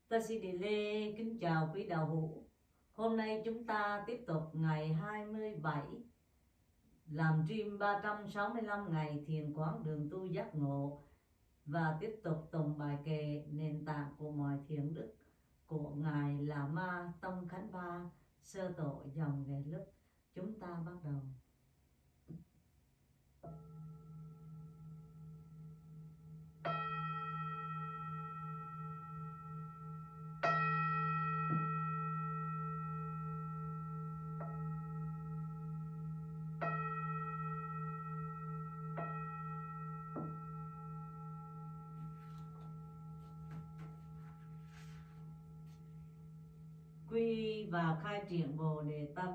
Ta xin Địa Lê kính chào quý đạo hữu. Hôm nay chúng ta tiếp tục ngày 27 làm stream 365 ngày thiền quán đường tu giác ngộ và tiếp tục tụng bài kệ nền tảng của mọi thiện đức của Ngài Lạt Ma Tông Khánh Ba, sơ tổ dòng Ghé Lúp. Chúng ta bắt đầu. Quy và khai triển Bồ Đề Tâm.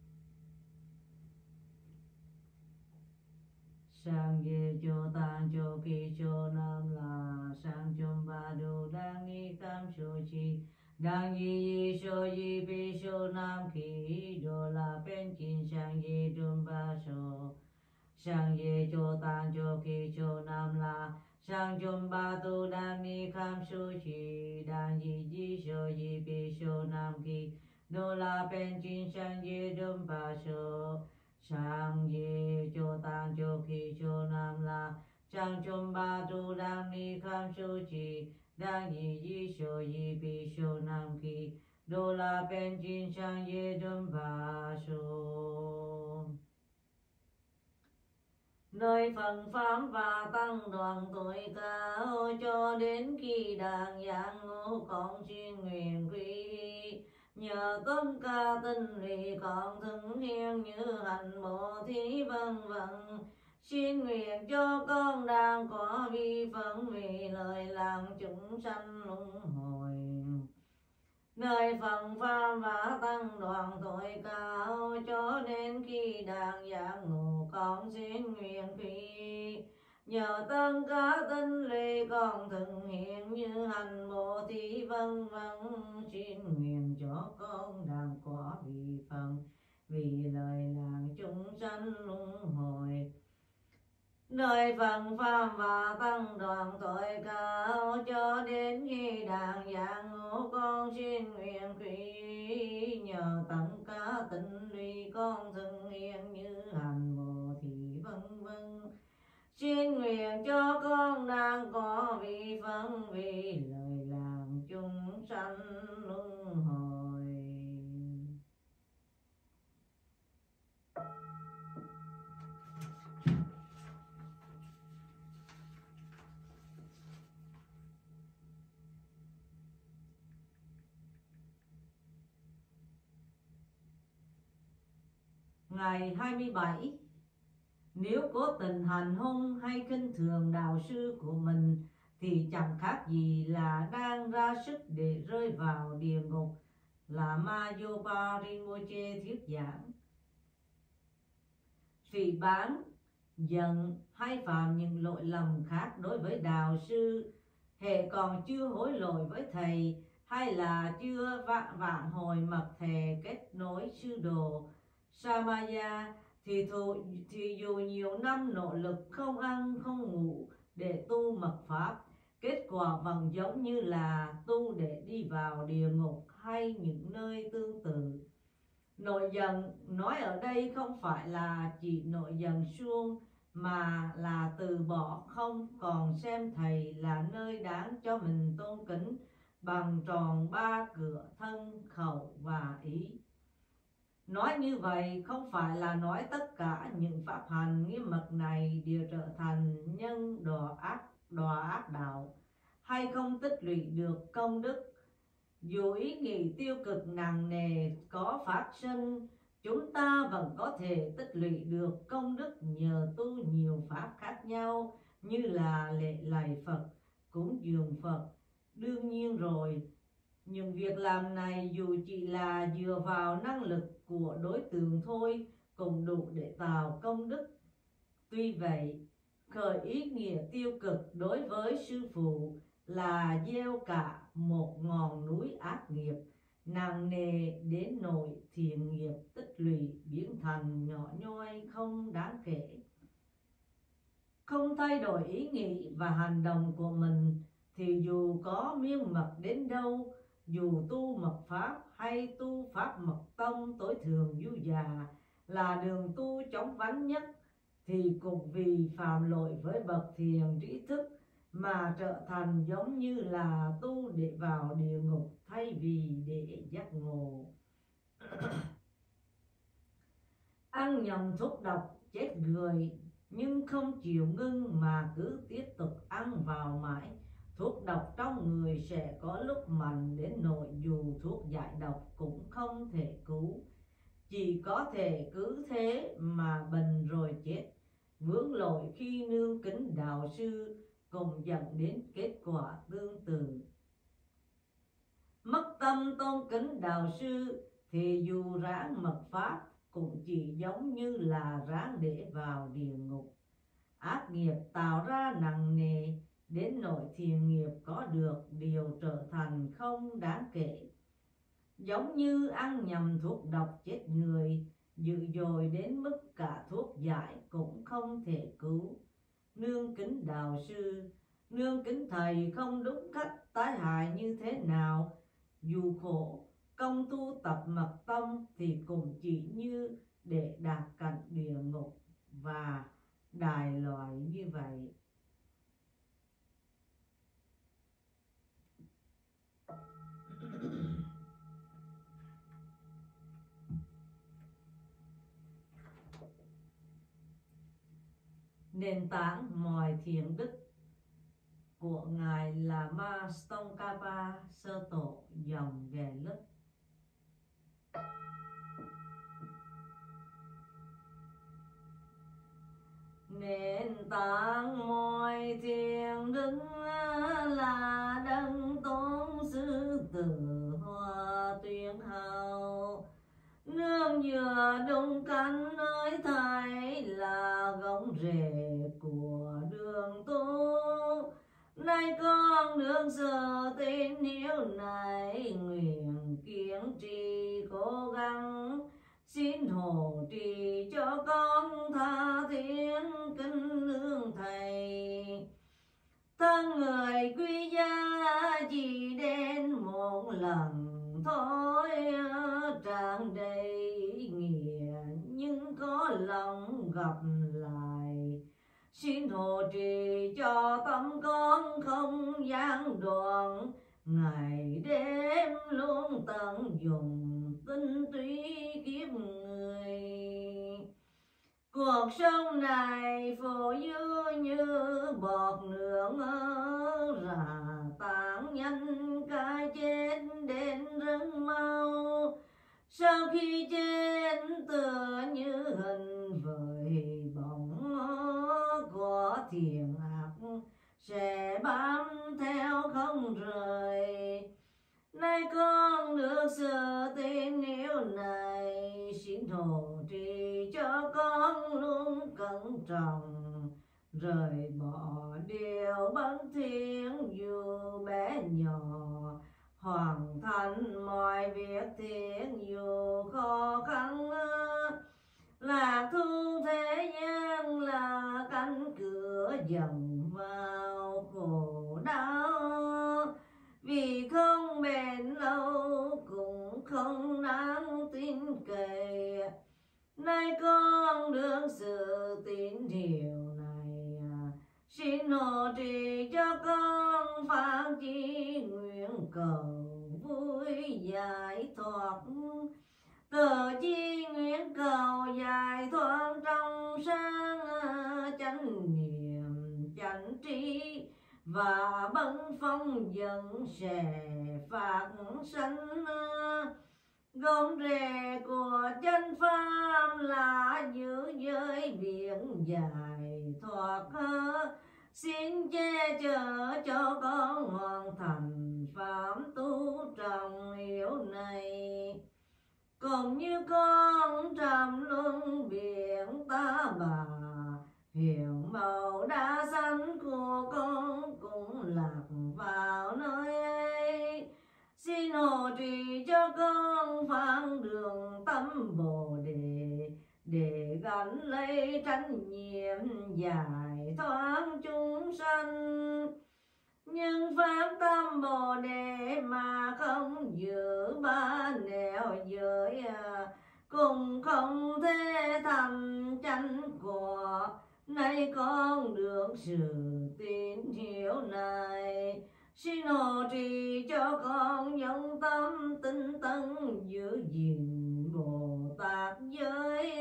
Sang ye cho tan cho ki cho nam la sang chom ba do đang ni cam so chi đang yi so yi pi so nam ki do la pen chin sang ye dum ba so sang ye cho tan cho ki cho nam la sang chom ba do đang ni cam so chi đang yi so yi pi so nam ki do la pen chin sang ye dum ba so sang ye cho tan cho ki cho nam la sang chom ba tu đang ni kham su chi đang yi so yi pi so nam ki do la pen chin sang ye dum ba so. Nơi phần pháp và tăng đoàn tuổi cao cho đến khi đàn dạng ngũ con xin nguyện quy nhờ tôn ca tinh lì còn thường hiền như hành bộ thí vân vân xin nguyện cho con đang có vi phận vì lời làm chúng sanh luân hồi. Nơi phần pháp và tăng đoàn tuổi cao cho đến khi đàn dạng ngộ con xin nguyện quy nhờ tân cá tinh lì con thường hiện như hành bộ thí vân vân xin nguyện cho con đàn quả vị phần vì lời làng chúng sanh luân hồi. Nơi phần pháp và tăng đoàn tuổi cao cho đến khi đàn dạng ngộ con xin nguyện quy nhờ tận cá tinh lì con thường hiện như hành bộ thị vân vân xin nguyện cho con đang có vị phận vì lời làng chúng sanh luân hồi. Ngày 27, nếu cố tình hành hung hay khinh thường đạo sư của mình thì chẳng khác gì là đang ra sức để rơi vào địa ngục, là Ma Yopa Rinpoche thuyết giảng. Phỉ báng, giận hay phạm những lỗi lầm khác đối với đạo sư, hệ còn chưa hối lỗi với thầy hay là chưa vạn hồi mật thề kết nối sư đồ Samaya thì dù nhiều năm nỗ lực không ăn không ngủ để tu mật pháp, kết quả vẫn giống như là tu để đi vào địa ngục hay những nơi tương tự. Nổi giận nói ở đây không phải là chỉ nổi giận suông, mà là từ bỏ không còn xem thầy là nơi đáng cho mình tôn kính bằng tròn ba cửa thân, khẩu và ý. Nói như vậy không phải là nói tất cả những pháp hành nghiêm mật này đều trở thành nhân đọa ác đạo hay không tích lũy được công đức. Dù ý nghĩ tiêu cực nặng nề có phát sinh, chúng ta vẫn có thể tích lũy được công đức nhờ tu nhiều pháp khác nhau như là lễ lạy Phật, cúng dường Phật. Đương nhiên rồi, những việc làm này dù chỉ là dựa vào năng lực của đối tượng thôi cũng đủ để tạo công đức. Tuy vậy, khởi ý nghĩa tiêu cực đối với sư phụ là gieo cả một ngọn núi ác nghiệp nặng nề đến nỗi thiện nghiệp tích lũy biến thành nhỏ nhoi không đáng kể. Không thay đổi ý nghĩ và hành động của mình thì dù có miên mật đến đâu dù tu mật pháp hay tu pháp mật tông tối thường du già là đường tu chóng vánh nhất, thì cũng vì phạm lỗi với bậc thiền trí thức mà trở thành giống như là tu để vào địa ngục thay vì để giác ngộ. Ăn nhầm thuốc độc chết người nhưng không chịu ngưng mà cứ tiếp tục ăn vào mãi, thuốc độc trong người sẽ có lúc mạnh đến nỗi dù thuốc giải độc cũng không thể cứu, chỉ có thể cứ thế mà bệnh rồi chết. Vướng lỗi khi nương kính đạo sư cũng dẫn đến kết quả tương tự. Mất tâm tôn kính đạo sư thì dù ráng mật pháp cũng chỉ giống như là ráng để vào địa ngục. Ác nghiệp tạo ra nặng nề đến nỗi thiện nghiệp có được điều trở thành không đáng kể. Giống như ăn nhầm thuốc độc chết người, dữ dội đến mức cả thuốc giải cũng không thể cứu. Nương kính đạo sư, nương kính thầy không đúng cách tái hại như thế nào, dù khổ công tu tập mật tông thì cũng chỉ như để đạt cảnh địa ngục và đài loại như vậy. Nền tảng mọi thiện đức của Ngài là Ma Tsongkhapa Sơ Tổ dòng Ghè Lức. Nền tảng mọi thiện đức là đấng tôn sư tử Hoa Tuyên Hào, nương nhờ đúng cánh nơi thầy là gốc rễ của đường tu. Nay con được giờ tín hiếu này, nguyện kiên trì cố gắng, xin hộ trì cho con tha thiết kính nương thầy. Thân người quý giá chỉ đến một lần thôi, tràn đầy ý nghĩa nhưng có lòng gặp lại. Xin hộ trì cho tâm con không gian đoạn, ngày đêm luôn tận dụng tinh túy kiếp người. Cuộc sống này phù du như bọt nước rã tán nhanh, cái chết đến rất mau. Sau khi chết tựa như hình vời bóng của thiện ác sẽ bám theo không rời. Nay con được sự tín hiếu này, xin hộ trì cho con luôn cẩn trọng, rời bỏ điều bất thiện dù bé nhỏ, hoàn thành mọi việc thiện dù khó khăn. Lạc thu thế gian là cánh cửa dẫn vào khổ đau, vì không bền lâu cũng không đáng tin cậy. Nay con được sự tín hiệu này, xin hộ trì cho con phán chi nguyện cầu vui giải thoát. Từ chi nguyện cầu giải thoát trong sáng chánh niệm chánh trí, và bấn phong dần sẽ phát sanh. Gốc rễ của chân pháp là giữ giới biển giải thoát, xin che chở cho con hoàn thành pháp tu trọng yếu này. Cũng như con trầm luân biển ta bà, hiện màu đá xanh của con cũng lạc vào nơi ấy. Xin hộ trì cho con phán đường tâm Bồ Đề, để gắn lấy trách nhiệm giải thoát chúng sanh. nhưng phát tâm Bồ Đề mà không giữ ba nẻo giới, cùng không thể thành chánh quả. Nay con được sự tín hiệu này, xin hộ trì cho con giống tâm tinh tấn giữ gìn Bồ Tát giới.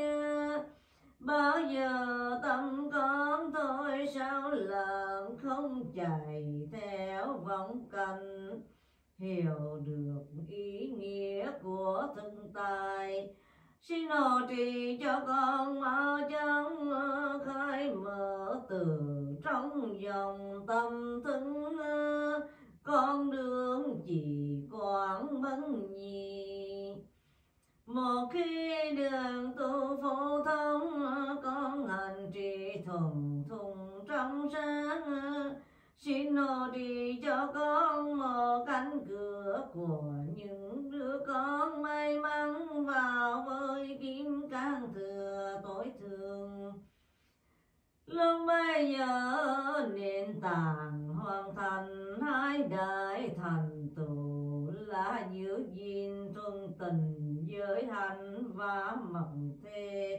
Bao giờ tâm con thôi sao lợn không chạy theo vọng cảnh, hiểu được ý nghĩa của thực tại. Xin hộ trì cho con mau chóng khai mở từ trong dòng tâm thức, con đường chỉ quán bấn nhì. Một khi đường tu phổ thông, con hành trì thuần thùng trong sáng. Xin hộ trì cho con một cánh cửa của những đứa con may mắn vào với kim cang thừa tối thượng. Lúc bây giờ nền tảng hoàn thành, hai đại thành tựu là giữ gìn thuần tình giới hạnh và mặc thề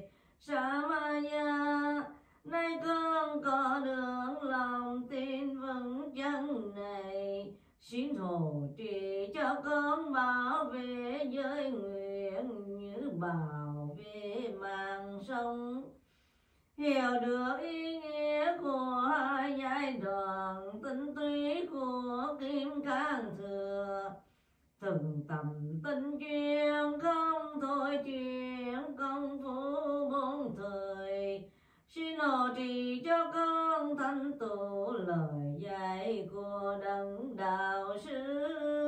Samaya. Nay con có được lòng tin vững chắc này, xin hộ trì cho con bảo vệ giới nguyện như bảo vệ mạng sống. Hiểu được ý nghĩa của hai giai đoạn tinh túy của kim cang thừa, từng tầm tinh chuyên không thôi chuyện công phu bốn thời. Xin hộ trì cho con thành tựu lời dạy của đấng đạo sư,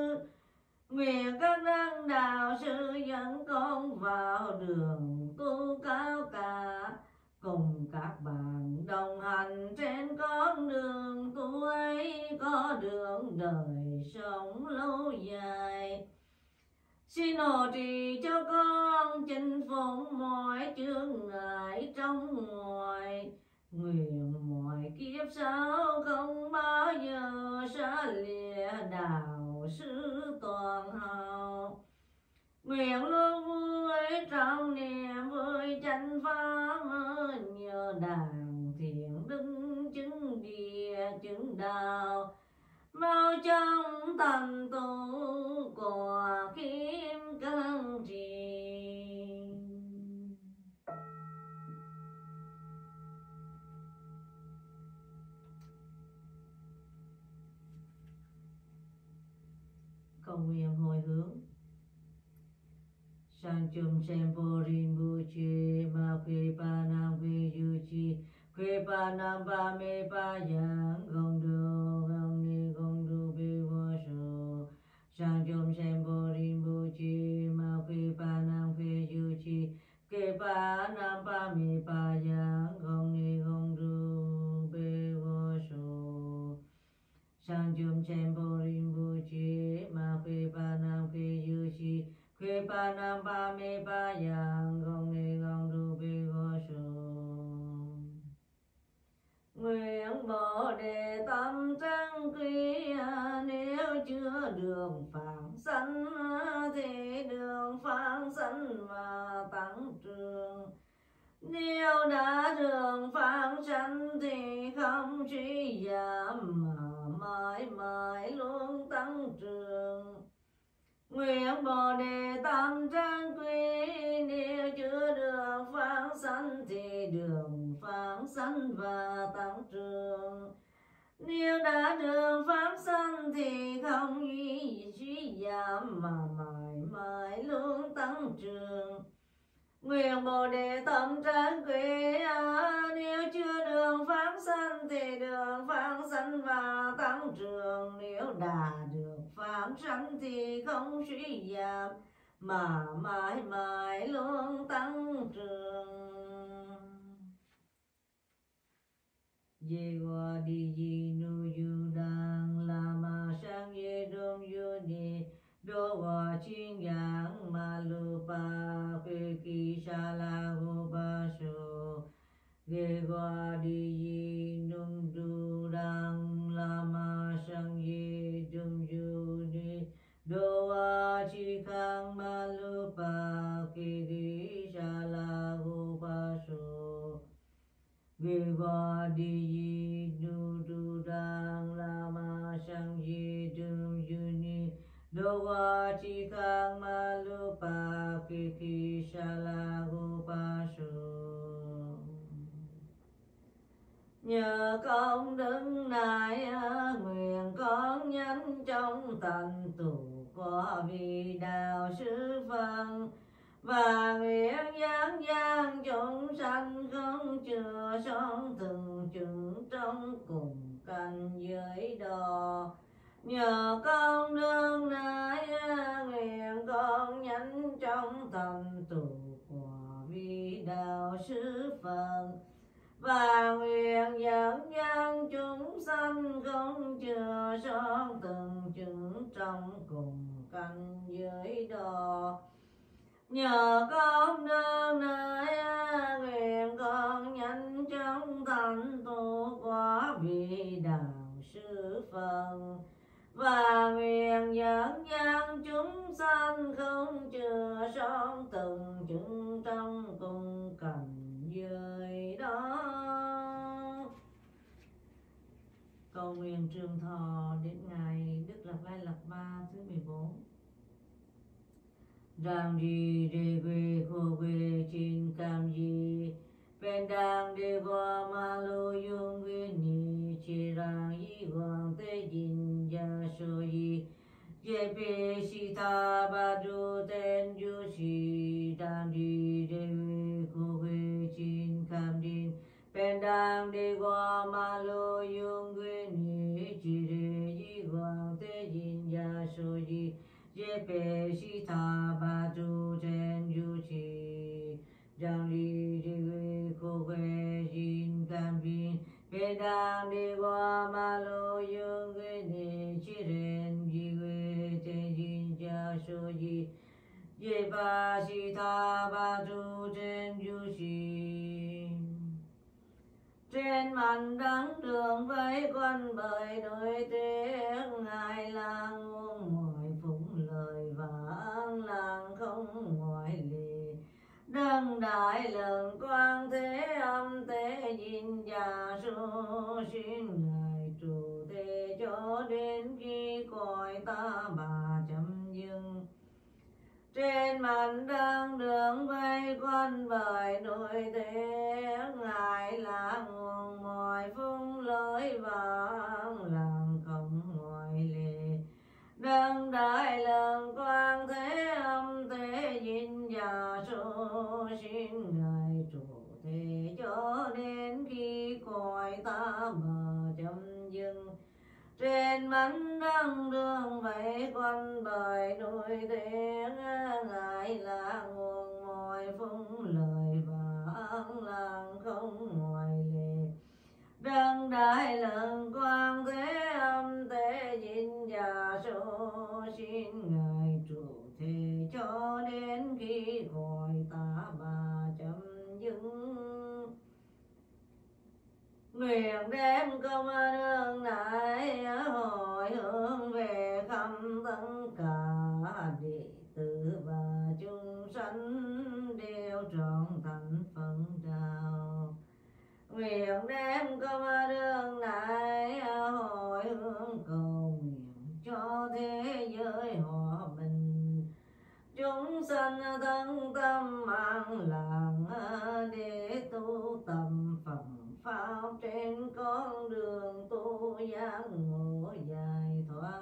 nguyện các đấng đạo sư dẫn con vào đường tu cao cả, cùng các bạn đồng hành trên con đường tu ấy, có đường đời sống lâu dài. Xin hộ trì cho con chinh phục mọi chướng ngại trong ngoài, nguyện mọi kiếp sau không bao giờ xa lìa đạo sư toàn hào. Nguyện luôn vui trong niềm vui chánh pháp, nhờ đàn thiện đức chứng địa chứng đạo, mau trong thành tựu của kim cang trì. Cầu nguyện hồi hướng. Sang chum sem po rin bu chi ma kwe pa nam kwe yu chi kwe pa nam pa me pa yang gong du bi wo shu. Sang chum sem po rin bu chi ma kwe pa nam kwe yu chi kwe pa nam pa me pa yang gong du bi wo shu. Sang chum sem po rin bu chi ma kwe pa nam kwe yu chi kwe pa nam pa me pa yang gong du bi go shu. Nguyện Bồ Đề tâm trăng quý, nếu chưa đường phảng sanh thì đường phảng sanh và tăng trưởng. Nếu đã đường phảng sanh thì không suy giảm mà mãi mãi luôn tăng trưởng. Nguyện Bồ Đề tâm trang quý, nếu chưa đường phảng sanh thì đường phảng sanh và tăng trưởng. Nếu đã đường phảng sanh thì không suy giảm mà mãi mãi luôn tăng trưởng. Nguyện Bồ Đề tâm trang quý, nếu chưa đường phảng sanh thì đường phảng sanh và tăng trưởng. Nếu đã được phảng sanh thì không suy giảm mà mãi mãi luôn tăng trưởng. Ye wa di ji nu yu dang la ma sang ye dong yu ni do wa ching yang ma lu pa kwe ki sha la go ba shu. Ye wa di ji nung du dang la ma sang vì qua đi di du du đang la ma sang di đương du ni đô qua chi khang ma lu pa ki ki sa la gu pa su. Nhờ công đức này nguyện con nhanh trong thành tựu của vị đạo sư Phật, và nguyện dân gian chúng sanh không chừa son từng chừng trong cùng cảnh giới đó. Nhờ công đức này nguyện con nhanh trong thành tựu của vị đạo sư Phật, và nguyện dẫn dân chúng sanh không chừa son từng chừng trong cùng cảnh giới đó. Nhờ công đức này nguyện con nhanh chóng thành tựu quả vị đạo sư Phật, và nguyện dẫn dân chúng sanh không chừa son từng chừng trong cùng cảnh giới đó. Cầu nguyện trường thọ đến ngày Đức Lạt Lai Lạt Ma thứ 14. Rằng gì đề quê khô quê chín cam gì bên đang đề qua ma lô yung nguyên ni chi rằng y hoàng tế dinh gia sô yi ye pe si ta ba du ten du si đang gì đề quê khô quê chín cam din bên đang đề qua ma lô yung nguyên ni chi đề y hoàng tế dinh gia sô yi ye pe si ta ba du ten du chi rằng đi đi về cô về xin cam viên về đang đi qua ma lô dương về nề chi ren đi về ten xin cha so di ye ba si ta ba du ten du chi. Trên mặt đắng đường vây quanh bởi nỗi tiếng ngài lang muôn mọi phụng lời vãng lang không ngoại lệ. Đấng đại lượng quang thế âm tế dinh gia số xin ngài trụ thế cho đến khi cõi ta bà chấm dừng. Trên mặt đắng đường vây quanh bởi nỗi tiếng ngài là nguồn mọi phung lối vãng làng không ngoại lệ. Đấng đại lượng quang thế âm tế dinh gia số xin ngài trụ thế cho đến khi cõi ta bà chấm dừng. Trên mảnh đắng đường vây quanh bởi nỗi tiếng ngài là nguồn mọi phung lời vãng làng không ngoại lệ. Đấng đại lượng quang thế âm tế dinh gia số xin ngài trụ thế cho đến khi cõi ta bà chấm dừng. Nguyện đem công ơn này hồi hướng về khắp tất cả đệ tử và chúng sanh đều trọn thành Phật đạo. Nguyện đem công ơn này hồi hướng cầu nguyện cho thế giới hòa bình, chúng sanh thân tâm an lành để tu tâm Phật pháp trên con đường tu giác ngộ giải thoát.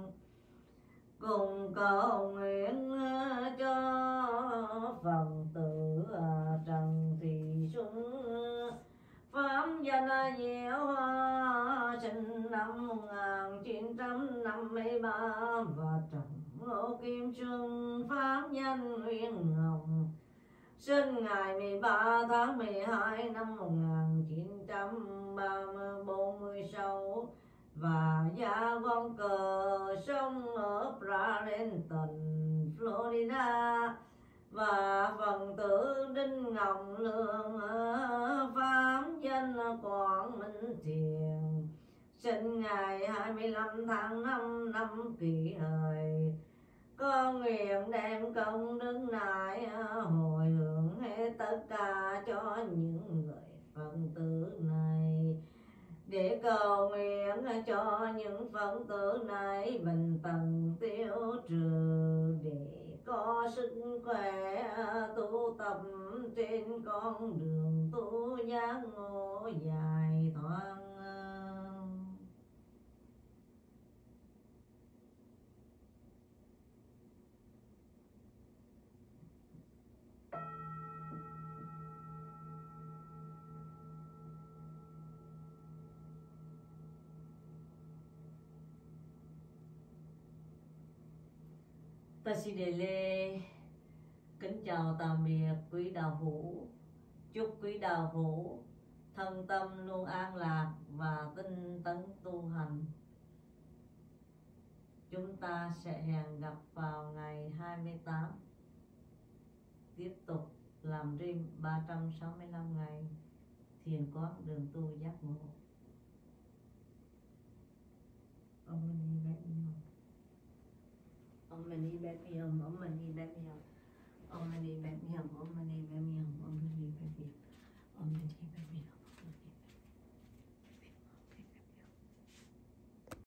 Cùng cầu nguyện cho Phật tử Trần Thị Xuân, pháp danh Diệu Hoa, sinh năm 1953, và Trần Ngô Kim Xuân, pháp danh Nguyên Ngọc, sinh ngày 13 tháng 12 năm 1946, và gia quan cờ sống ở Bradenton, Florida. Và phần tử Đinh Ngọc Lương pháp danh Quảng Minh Thiền, sinh ngày 25 tháng 5 năm Kỷ Hợi. Con nguyện đem công đức này hồi hướng hết tất cả cho những người Phật tử này, để cầu nguyện cho những phật tử này bệnh tật tiêu trừ, để có sức khỏe tu tập trên con đường tu giác ngộ giải thoát. Ta xin đề lê kính chào tạm biệt quý đạo hữu, chúc quý đạo hữu thân tâm luôn an lạc và tinh tấn tu hành. Chúng ta sẽ hẹn gặp vào ngày 28, tiếp tục làm rim 365 ngày thiền quán đường tu giác ngộ. Om Mani Padme Hum. Om Mani Padme Hum. Om Mani Padme Hum. Om Mani Padme Hum. Om Mani Padme Hum. Om Mani Padme Hum. Om Mani Padme Hum.